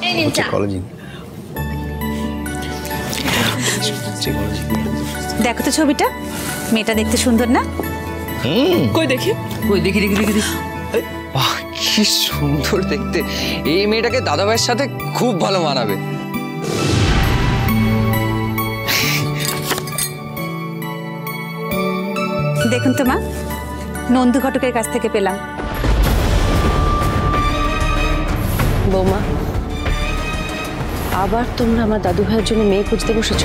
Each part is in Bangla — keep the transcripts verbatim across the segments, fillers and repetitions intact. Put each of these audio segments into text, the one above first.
দেখো তো ছবিটা, মেয়েটা দেখতে সুন্দর না? কই দেখি কই দেখি দেখি দেখি বাহ কি সুন্দর দেখতে। এই মেয়েটাকে দাদা ভাইয়ের সাথে খুব ভালো মানাবে। দেখুন তো মা, নন্দু ঘটকের কাছ থেকে পেলাম। বৌমা, আবার তোমরা আমার দাদু ভাইয়ের জন্য মেয়ে খুঁজতে বসেছ?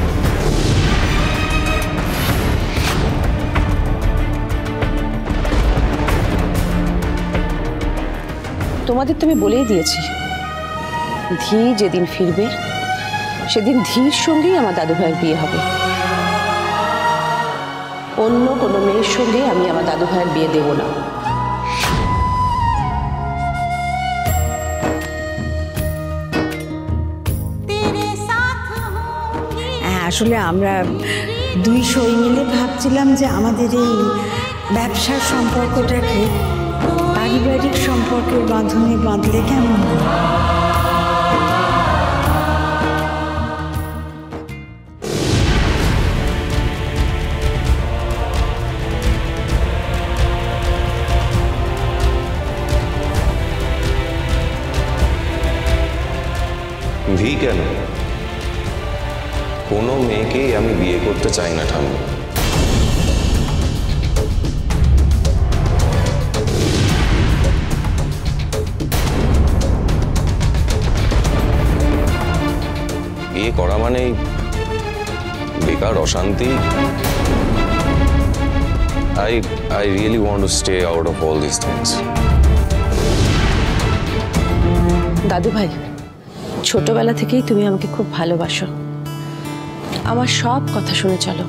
তোমাদের তুমি বলেই দিয়েছি, ধী যেদিন ফিরবে সেদিন ধীর সঙ্গেই আমার দাদু ভাইয়ের বিয়ে হবে। অন্য কোনো মেয়ের সঙ্গে আমি আমার দাদু ভাইয়ের বিয়ে দেব না। আসলে আমরা দুই সই মিলে ভাবছিলাম যে আমাদের এই ব্যবসার সম্পর্কটাকে পারিবারিক সম্পর্কের বাঁধনে বাঁধলে কেমন হয়। ভি কেন? কোনো মেয়েকেই আমি বিয়ে করতে চাই না ঠাম্মা। বিয়ে করা মানেই বেকার অশান্তি। I I really want to stay out of all these things. দাদু ভাই, ছোটবেলা থেকেই তুমি আমাকে খুব ভালোবাসো, আমার সব কথা শুনে চলো।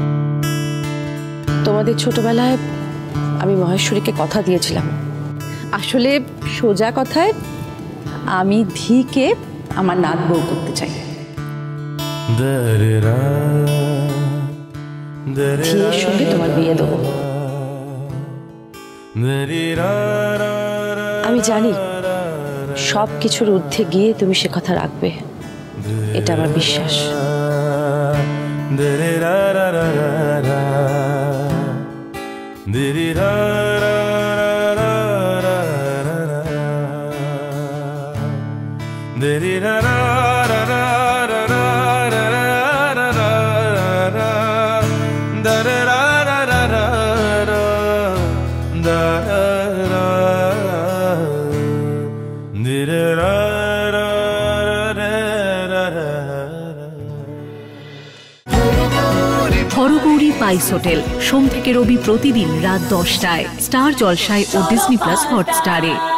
তোমাদের ছোটবেলায় আমি মহেশ্বরীকে কথা দিয়েছিলাম। আসলে সোজা কথায় আমি ধীকে আমার নাত বউ করতে চাই। ধীর সঙ্গে তোমার বিয়ে দেবো। আমি জানি সব কিছুর ঊর্ধ্বে গিয়ে তুমি সে কথা রাখবে, এটা আমার বিশ্বাস। হরগৌরী পাইস হোটেল, সোম থেকে রবি প্রতিদিন রাত দশটায় স্টার জলসায় ও ডিজনি প্লাস হটস্টারে।